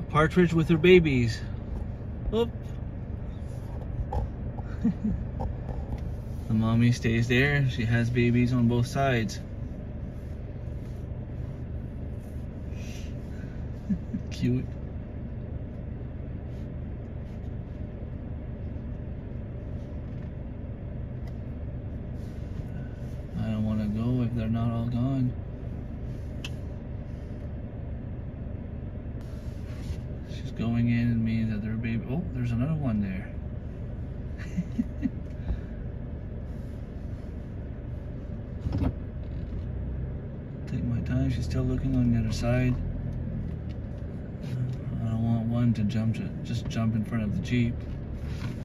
Partridge with her babies. Oop. The mommy stays there. She has babies on both sides. Cute. I don't want to go if they're not all gone. She's going in and means that they're baby. Oh, there's another one there. Take my time. She's still looking on the other side. I don't want one to just jump in front of the Jeep.